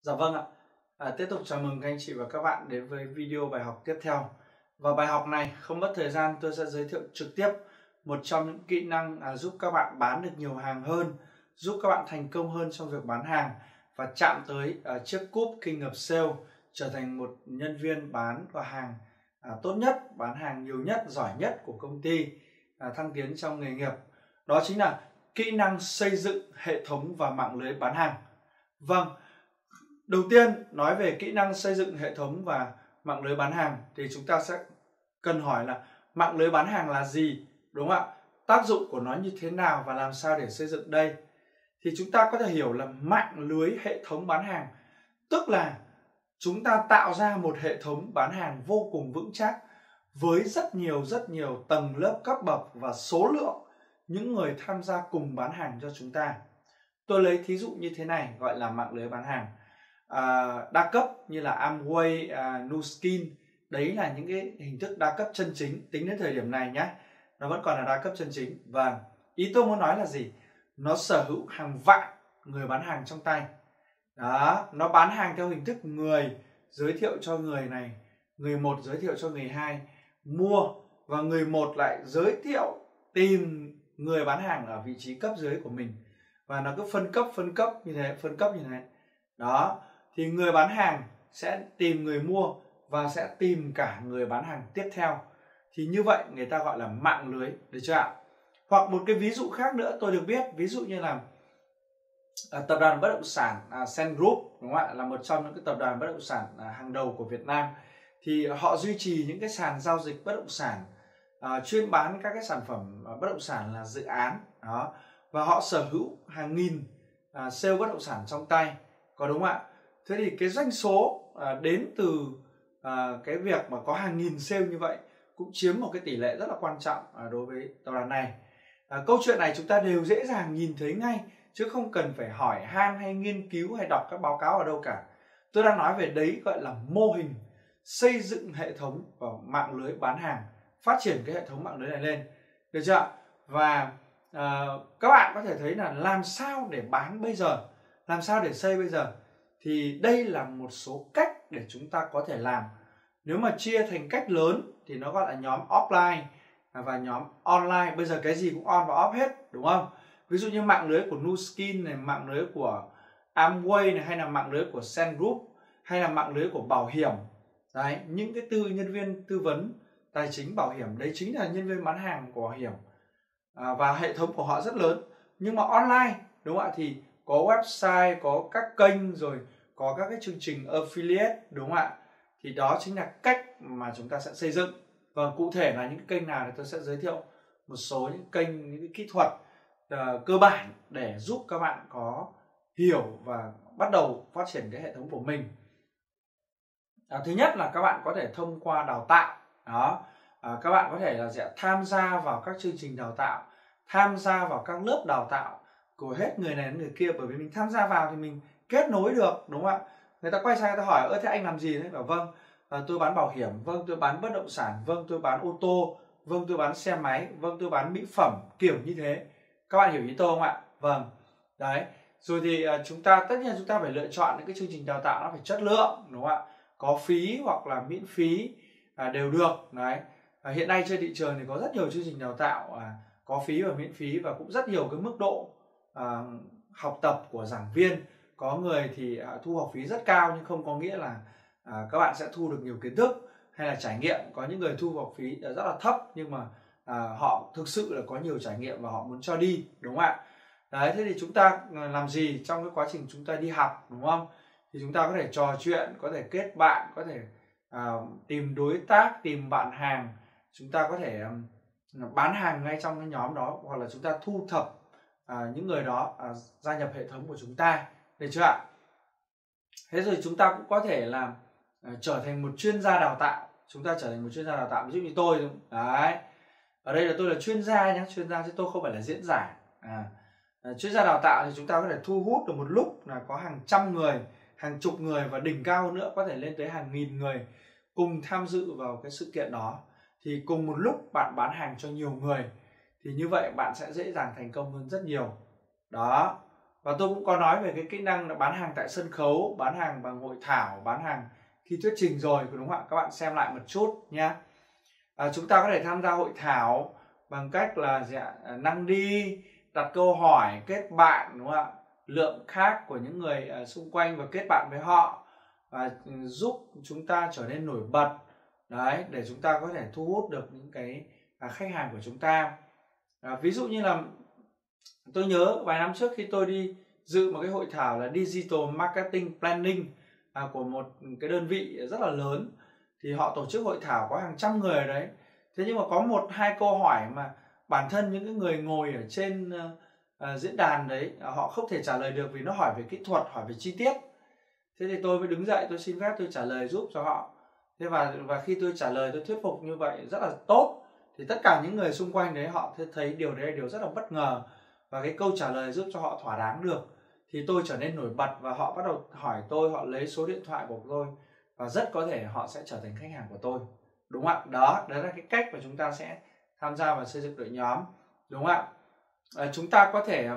Dạ vâng ạ. Tiếp tục chào mừng các anh chị và các bạn đến với video bài học tiếp theo. Và bài học này không mất thời gian, tôi sẽ giới thiệu trực tiếp một trong những kỹ năng giúp các bạn bán được nhiều hàng hơn, giúp các bạn thành công hơn trong việc bán hàng và chạm tới chiếc cúp King of Sale, trở thành một nhân viên bán hàng tốt nhất, bán hàng nhiều nhất, giỏi nhất của công ty, thăng tiến trong nghề nghiệp. Đó chính là kỹ năng xây dựng hệ thống và mạng lưới bán hàng. Vâng. Đầu tiên, nói về kỹ năng xây dựng hệ thống và mạng lưới bán hàng thì chúng ta sẽ cần hỏi là mạng lưới bán hàng là gì, đúng không ạ? Tác dụng của nó như thế nào và làm sao để xây dựng đây? Thì chúng ta có thể hiểu là mạng lưới hệ thống bán hàng, tức là chúng ta tạo ra một hệ thống bán hàng vô cùng vững chắc với rất nhiều tầng lớp cấp bậc và số lượng những người tham gia cùng bán hàng cho chúng ta. Tôi lấy thí dụ như thế này, gọi là mạng lưới bán hàng đa cấp như là Amway, Nuskin. Đấy là những cái hình thức đa cấp chân chính tính đến thời điểm này nhé. Nó vẫn còn là đa cấp chân chính. Và ý tôi muốn nói là gì? Nó sở hữu hàng vạn người bán hàng trong tay. Đó, nó bán hàng theo hình thức người giới thiệu cho người này, người một giới thiệu cho người hai mua, và người một lại giới thiệu tìm người bán hàng ở vị trí cấp dưới của mình. Và nó cứ phân cấp như thế. Đó, thì người bán hàng sẽ tìm người mua và sẽ tìm cả người bán hàng tiếp theo. Thì như vậy người ta gọi là mạng lưới, được chưa ạ? Hoặc một cái ví dụ khác nữa tôi được biết, ví dụ như là tập đoàn bất động sản Sen Group, đúng không ạ? Là một trong những cái tập đoàn bất động sản hàng đầu của Việt Nam. Thì họ duy trì những cái sàn giao dịch bất động sản, chuyên bán các cái sản phẩm bất động sản là dự án. Đó. Và họ sở hữu hàng nghìn sale bất động sản trong tay, có đúng không ạ? Thế thì cái doanh số đến từ cái việc mà có hàng nghìn sale như vậy cũng chiếm một cái tỷ lệ rất là quan trọng đối với tập đoàn này. Câu chuyện này chúng ta đều dễ dàng nhìn thấy ngay, chứ không cần phải hỏi han hay nghiên cứu hay đọc các báo cáo ở đâu cả. Tôi đang nói về đấy, gọi là mô hình xây dựng hệ thống và mạng lưới bán hàng, phát triển cái hệ thống mạng lưới này lên, được chưa? Và các bạn có thể thấy là làm sao để bán bây giờ, làm sao để xây bây giờ. Thì đây là một số cách để chúng ta có thể làm. Nếu mà chia thành cách lớn thì nó gọi là nhóm offline và nhóm online. Bây giờ cái gì cũng on và off hết, đúng không? Ví dụ như mạng lưới của Nuskin này, mạng lưới của Amway này, hay là mạng lưới của Sen Group, hay là mạng lưới của bảo hiểm. Đấy, những cái nhân viên tư vấn tài chính bảo hiểm, đấy chính là nhân viên bán hàng của bảo hiểm. Và hệ thống của họ rất lớn. Nhưng mà online, đúng không ạ? Thì có website, có các kênh, rồi có các cái chương trình affiliate, đúng không ạ? Thì đó chính là cách mà chúng ta sẽ xây dựng. Và cụ thể là những kênh nào thì tôi sẽ giới thiệu một số những kênh, những cái kỹ thuật cơ bản để giúp các bạn có hiểu và bắt đầu phát triển cái hệ thống của mình. Thứ nhất là các bạn có thể thông qua đào tạo. Đó, các bạn có thể là sẽ tham gia vào các chương trình đào tạo, tham gia vào các lớp đào tạo của hết người này đến người kia. Bởi vì mình tham gia vào thì mình kết nối được, đúng không ạ? Người ta quay sang người ta hỏi: thế anh làm gì đấy? Bảo vâng, tôi bán bảo hiểm, vâng tôi bán bất động sản, vâng tôi bán ô tô, vâng tôi bán xe máy, vâng tôi bán mỹ phẩm, kiểu như thế. Các bạn hiểu ý tôi không ạ? Vâng. Đấy. Rồi thì tất nhiên chúng ta phải lựa chọn những cái chương trình đào tạo nó phải chất lượng, đúng không ạ? Có phí hoặc là miễn phí đều được. Đấy. Hiện nay trên thị trường thì có rất nhiều chương trình đào tạo có phí và miễn phí, và cũng rất nhiều cái mức độ học tập của giảng viên. Có người thì thu học phí rất cao, nhưng không có nghĩa là các bạn sẽ thu được nhiều kiến thức hay là trải nghiệm. Có những người thu học phí rất là thấp, nhưng mà họ thực sự là có nhiều trải nghiệm và họ muốn cho đi, đúng không ạ? Đấy, thế thì chúng ta làm gì trong cái quá trình chúng ta đi học, đúng không? Thì chúng ta có thể trò chuyện, có thể kết bạn, có thể tìm đối tác, tìm bạn hàng. Chúng ta có thể bán hàng ngay trong cái nhóm đó, hoặc là chúng ta thu thập những người đó gia nhập hệ thống của chúng ta, được chưa ạ? Thế rồi chúng ta cũng có thể là trở thành một chuyên gia đào tạo. Chúng ta trở thành một chuyên gia đào tạo, ví dụ như tôi đấy. Ở đây là tôi là chuyên gia nhé, chuyên gia chứ tôi không phải là diễn giả. Chuyên gia đào tạo thì chúng ta có thể thu hút được một lúc là có hàng trăm người, hàng chục người, và đỉnh cao hơn nữa có thể lên tới hàng nghìn người cùng tham dự vào cái sự kiện đó. Thì cùng một lúc bạn bán hàng cho nhiều người, thì như vậy bạn sẽ dễ dàng thành công hơn rất nhiều. Đó. Và tôi cũng có nói về cái kỹ năng là bán hàng tại sân khấu, bán hàng bằng hội thảo, bán hàng khi thuyết trình rồi, đúng không ạ? Các bạn xem lại một chút nhé. Chúng ta có thể tham gia hội thảo bằng cách là năng đi, đặt câu hỏi, kết bạn, đúng không ạ? Lượng khác của những người xung quanh và kết bạn với họ, và giúp chúng ta trở nên nổi bật. Đấy, để chúng ta có thể thu hút được những cái khách hàng của chúng ta. Ví dụ như là tôi nhớ vài năm trước khi tôi đi dự một cái hội thảo là Digital Marketing Planning của một cái đơn vị rất là lớn, thì họ tổ chức hội thảo có hàng trăm người ở đấy. Thế nhưng mà có một hai câu hỏi mà bản thân những cái người ngồi ở trên diễn đàn đấy họ không thể trả lời được, vì nó hỏi về kỹ thuật, hỏi về chi tiết. Thế thì tôi mới đứng dậy, tôi xin phép tôi trả lời giúp cho họ. Thế và khi tôi trả lời, tôi thuyết phục như vậy rất là tốt, thì tất cả những người xung quanh đấy họ thấy điều đấy là điều rất là bất ngờ, và cái câu trả lời giúp cho họ thỏa đáng được, thì tôi trở nên nổi bật, và họ bắt đầu hỏi tôi, họ lấy số điện thoại của tôi, và rất có thể họ sẽ trở thành khách hàng của tôi, đúng không ạ? Đó là cái cách mà chúng ta sẽ tham gia và xây dựng đội nhóm, đúng không ạ? Chúng ta có thể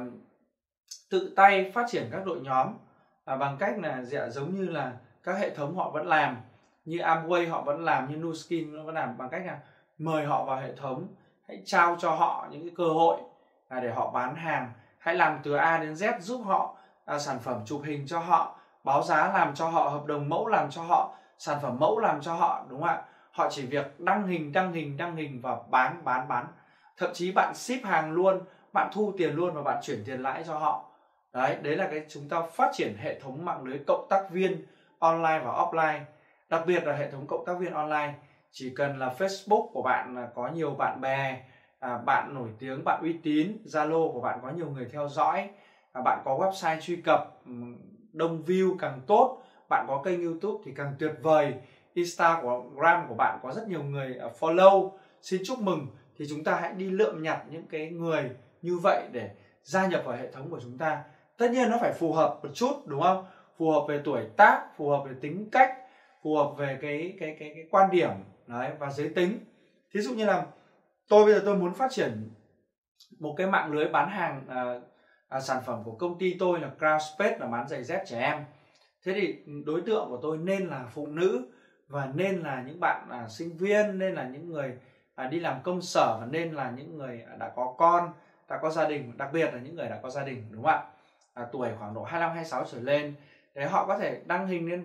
tự tay phát triển các đội nhóm bằng cách là giống như là các hệ thống họ vẫn làm, như Amway họ vẫn làm, như Nuskin nó vẫn làm, bằng cách là mời họ vào hệ thống, hãy trao cho họ những cái cơ hội để họ bán hàng, hãy làm từ A đến Z, giúp họ sản phẩm chụp hình cho họ, báo giá làm cho họ, hợp đồng mẫu làm cho họ, sản phẩm mẫu làm cho họ, đúng không ạ? Họ chỉ việc đăng hình và bán. Thậm chí bạn ship hàng luôn, bạn thu tiền luôn và bạn chuyển tiền lãi cho họ. Đấy là cái chúng ta phát triển hệ thống mạng lưới cộng tác viên online và offline. Đặc biệt là hệ thống cộng tác viên online, chỉ cần là Facebook của bạn là có nhiều bạn bè, bạn nổi tiếng, bạn uy tín, Zalo của bạn có nhiều người theo dõi, bạn có website truy cập đông view càng tốt, bạn có kênh YouTube thì càng tuyệt vời, Instagram của bạn có rất nhiều người follow, xin chúc mừng, thì chúng ta hãy đi lượm nhặt những cái người như vậy để gia nhập vào hệ thống của chúng ta. Tất nhiên nó phải phù hợp một chút, đúng không? Phù hợp về tuổi tác, phù hợp về tính cách, phù hợp về cái quan điểm đấy, và giới tính. Thí dụ như là bây giờ tôi muốn phát triển một cái mạng lưới bán hàng sản phẩm của công ty tôi là Crown Space, là bán giày dép trẻ em. Thế thì đối tượng của tôi nên là phụ nữ, và nên là những bạn sinh viên, nên là những người đi làm công sở, và nên là những người đã có con, đã có gia đình, đặc biệt là những người đã có gia đình, đúng không ạ? Tuổi khoảng độ 25, 26 trở lên, để họ có thể đăng hình lên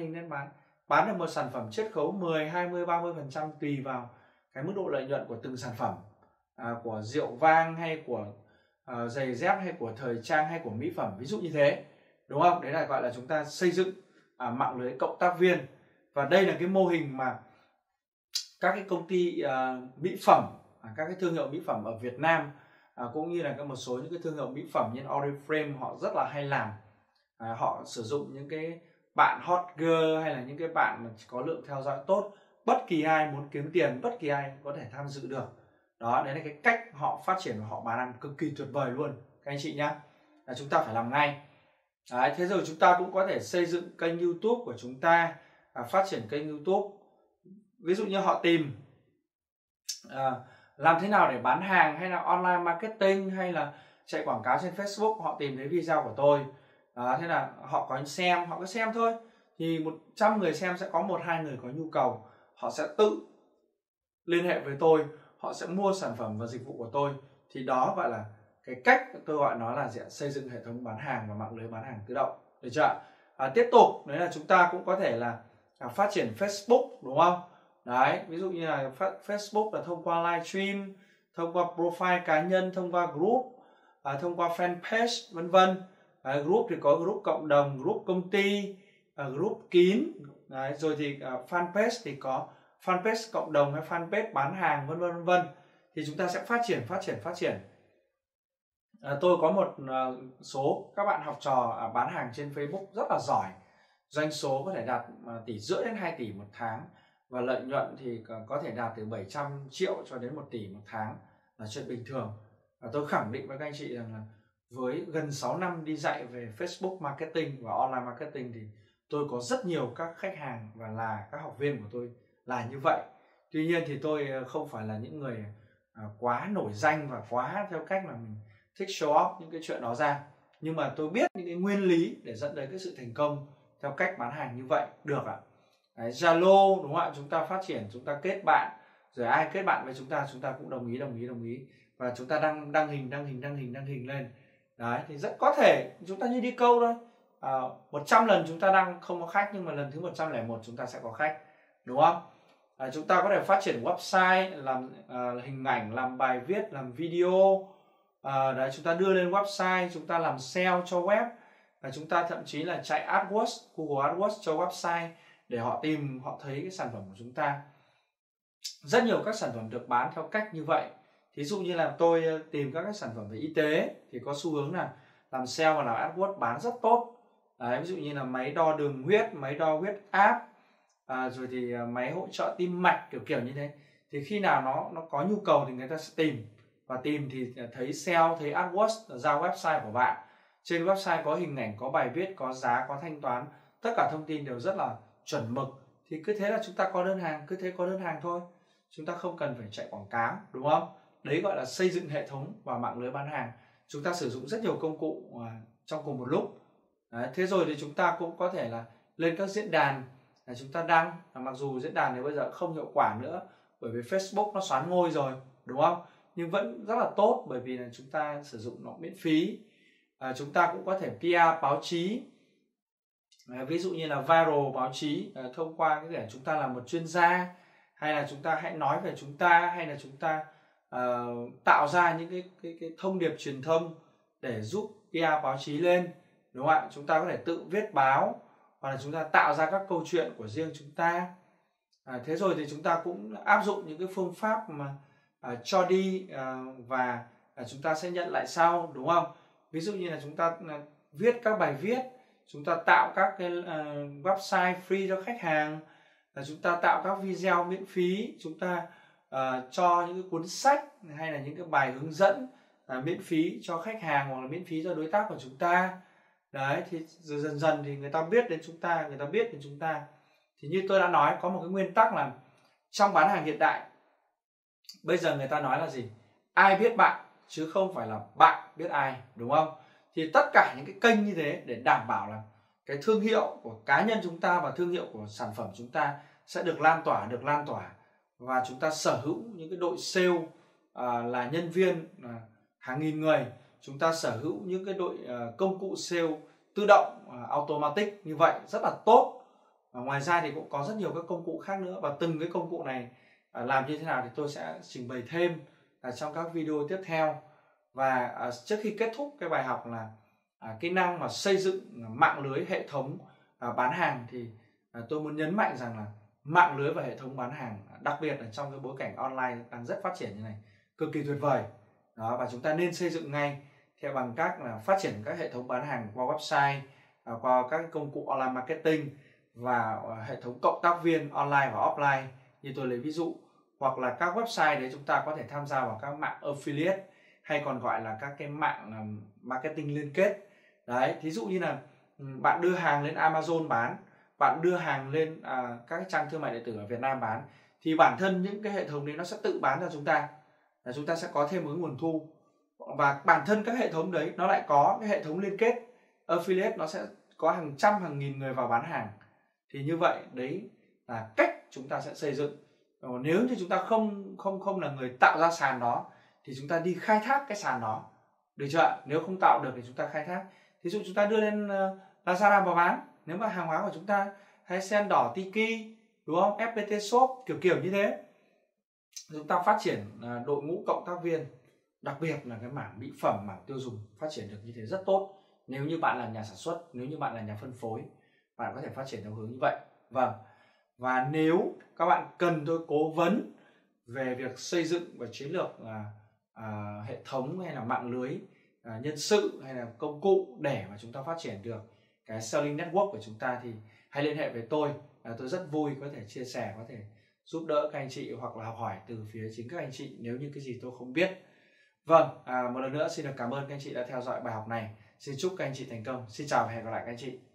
bán được một sản phẩm chiết khấu 10, 20, 30% tùy vào cái mức độ lợi nhuận của từng sản phẩm, của rượu vang hay của giày dép hay của thời trang hay của mỹ phẩm, ví dụ như thế, đúng không? Đấy là gọi là chúng ta xây dựng mạng lưới cộng tác viên. Và đây là cái mô hình mà các cái công ty mỹ phẩm, các cái thương hiệu mỹ phẩm ở Việt Nam, cũng như là một số những cái thương hiệu mỹ phẩm như Oriflame họ rất là hay làm. Họ sử dụng những cái bạn hot girl hay là những cái bạn mà có lượng theo dõi tốt, bất kỳ ai muốn kiếm tiền, bất kỳ ai có thể tham dự được. Đó, đấy là cái cách họ phát triển và họ bán hàng cực kỳ tuyệt vời luôn các anh chị nhé. Chúng ta phải làm ngay. Đấy, thế rồi chúng ta cũng có thể xây dựng kênh YouTube của chúng ta, phát triển kênh YouTube. Ví dụ như họ tìm làm thế nào để bán hàng, hay là online marketing, hay là chạy quảng cáo trên Facebook, họ tìm thấy video của tôi. Thế là họ có xem thôi, thì 100 người xem sẽ có 1-2 người có nhu cầu, họ sẽ tự liên hệ với tôi, họ sẽ mua sản phẩm và dịch vụ của tôi. Thì đó gọi là cái cách tôi gọi nó là xây dựng hệ thống bán hàng và mạng lưới bán hàng tự động, được chưa? Tiếp tục đấy là chúng ta cũng có thể là phát triển Facebook, đúng không? Đấy, ví dụ như là Facebook là thông qua livestream, thông qua profile cá nhân, thông qua group, thông qua fanpage, vân vân. Group thì có group cộng đồng, group công ty, group kín. Đấy, rồi thì fanpage thì có fanpage cộng đồng hay fanpage bán hàng, vân vân vân vân. Thì chúng ta sẽ phát triển. Tôi có một số các bạn học trò bán hàng trên Facebook rất là giỏi, doanh số có thể đạt 1,5 tỷ đến 2 tỷ một tháng, và lợi nhuận thì có thể đạt từ 700 triệu cho đến 1 tỷ một tháng, là chuyện bình thường. Và tôi khẳng định với các anh chị rằng là với gần 6 năm đi dạy về Facebook marketing và online marketing thì tôi có rất nhiều các khách hàng và là các học viên của tôi là như vậy. Tuy nhiên thì tôi không phải là những người quá nổi danh và quá theo cách mà mình thích show off những cái chuyện đó ra. nhưng mà tôi biết những cái nguyên lý để dẫn đến cái sự thành công theo cách bán hàng như vậy được ạ. Zalo đúng không ạ, chúng ta phát triển, chúng ta kết bạn, rồi ai kết bạn với chúng ta cũng đồng ý và chúng ta đăng hình lên. Đấy, thì rất có thể chúng ta như đi câu thôi, 100 lần chúng ta đăng không có khách, nhưng mà lần thứ 101 chúng ta sẽ có khách, đúng không? Chúng ta có thể phát triển website, làm hình ảnh, làm bài viết, làm video. Đấy, chúng ta đưa lên website, chúng ta làm SEO cho web, và chúng ta thậm chí là chạy AdWords, Google AdWords cho website để họ tìm, họ thấy cái sản phẩm của chúng ta. Rất nhiều các sản phẩm được bán theo cách như vậy. Thí dụ như là tôi tìm các cái sản phẩm về y tế thì có xu hướng là làm SEO và làm AdWords bán rất tốt. Đấy, ví dụ như là máy đo đường huyết, máy đo huyết áp, rồi thì máy hỗ trợ tim mạch, kiểu như thế. Thì khi nào nó có nhu cầu thì người ta sẽ tìm, và tìm thì thấy SEO, thấy AdWords ra website của bạn. Trên website có hình ảnh, có bài viết, có giá, có thanh toán, tất cả thông tin đều rất là chuẩn mực. Thì cứ thế là chúng ta có đơn hàng, cứ thế có đơn hàng thôi. Chúng ta không cần phải chạy quảng cáo, đúng không? Đấy gọi là xây dựng hệ thống và mạng lưới bán hàng. Chúng ta sử dụng rất nhiều công cụ trong cùng một lúc. Đấy, thế rồi thì chúng ta cũng có thể là lên các diễn đàn là chúng ta đăng. Mặc dù diễn đàn này bây giờ không hiệu quả nữa, bởi vì Facebook nó xoán ngôi rồi, đúng không? Nhưng vẫn rất là tốt, bởi vì là chúng ta sử dụng nó miễn phí. Chúng ta cũng có thể PR báo chí, ví dụ như là viral báo chí, thông qua cái để chúng ta là một chuyên gia, hay là chúng ta hãy nói về chúng ta, hay là chúng ta tạo ra những cái thông điệp truyền thông để giúp PR báo chí lên, đúng không ạ? Chúng ta có thể tự viết báo, hoặc là chúng ta tạo ra các câu chuyện của riêng chúng ta. Thế rồi thì chúng ta cũng áp dụng những cái phương pháp mà cho đi và chúng ta sẽ nhận lại sau, đúng không? Ví dụ như là chúng ta viết các bài viết, chúng ta tạo các cái website free cho khách hàng, chúng ta tạo các video miễn phí, chúng ta cho những cái cuốn sách hay là những cái bài hướng dẫn miễn phí cho khách hàng, hoặc là miễn phí cho đối tác của chúng ta. Đấy, thì dần dần thì người ta biết đến chúng ta, người ta biết đến chúng ta. Thì như tôi đã nói, có một cái nguyên tắc là trong bán hàng hiện đại bây giờ người ta nói là gì? Ai biết bạn chứ không phải là bạn biết ai, đúng không? Thì tất cả những cái kênh như thế để đảm bảo là cái thương hiệu của cá nhân chúng ta và thương hiệu của sản phẩm chúng ta sẽ được lan tỏa, và chúng ta sở hữu những cái đội sale là nhân viên hàng nghìn người, chúng ta sở hữu những cái đội công cụ sale tự động automatic như vậy rất là tốt. Ngoài ra thì cũng có rất nhiều các công cụ khác nữa, và từng cái công cụ này làm như thế nào thì tôi sẽ trình bày thêm trong các video tiếp theo. Và trước khi kết thúc cái bài học là kỹ năng mà xây dựng mạng lưới hệ thống bán hàng, thì tôi muốn nhấn mạnh rằng là mạng lưới và hệ thống bán hàng, đặc biệt là trong cái bối cảnh online đang rất phát triển như này, cực kỳ tuyệt vời. Đó, và chúng ta nên xây dựng ngay theo bằng cách là phát triển các hệ thống bán hàng qua website, qua các công cụ online marketing, và hệ thống cộng tác viên online và offline như tôi lấy ví dụ, hoặc là các website đấy chúng ta có thể tham gia vào các mạng affiliate, hay còn gọi là các cái mạng marketing liên kết. Đấy, thí dụ như là bạn đưa hàng lên Amazon bán, bạn đưa hàng lên các trang thương mại điện tử ở Việt Nam bán, thì bản thân những cái hệ thống đấy nó sẽ tự bán cho chúng ta, là chúng ta sẽ có thêm một nguồn thu. Và bản thân các hệ thống đấy nó lại có cái hệ thống liên kết affiliate, nó sẽ có hàng trăm hàng nghìn người vào bán hàng. Thì như vậy đấy là cách chúng ta sẽ xây dựng. Nếu như chúng ta không là người tạo ra sàn đó thì chúng ta đi khai thác cái sàn đó, được chưa? Nếu không tạo được thì chúng ta khai thác. Thí dụ chúng ta đưa lên Lazada vào bán, nếu mà hàng hóa của chúng ta hay Sen Đỏ, Tiki, đúng không? FPT Shop, kiểu như thế. Chúng ta phát triển đội ngũ cộng tác viên, đặc biệt là cái mảng mỹ phẩm, mảng tiêu dùng phát triển được như thế rất tốt. Nếu như bạn là nhà sản xuất, nếu như bạn là nhà phân phối, bạn có thể phát triển theo hướng như vậy. Vâng. Và nếu các bạn cần tôi cố vấn về việc xây dựng và chiến lược hệ thống hay là mạng lưới nhân sự hay là công cụ để mà chúng ta phát triển được cái selling network của chúng ta, thì hãy liên hệ với tôi. Tôi rất vui có thể chia sẻ, có thể giúp đỡ các anh chị, hoặc là học hỏi từ phía chính các anh chị nếu như cái gì tôi không biết. Vâng, một lần nữa xin được cảm ơn các anh chị đã theo dõi bài học này. Xin chúc các anh chị thành công. Xin chào và hẹn gặp lại các anh chị.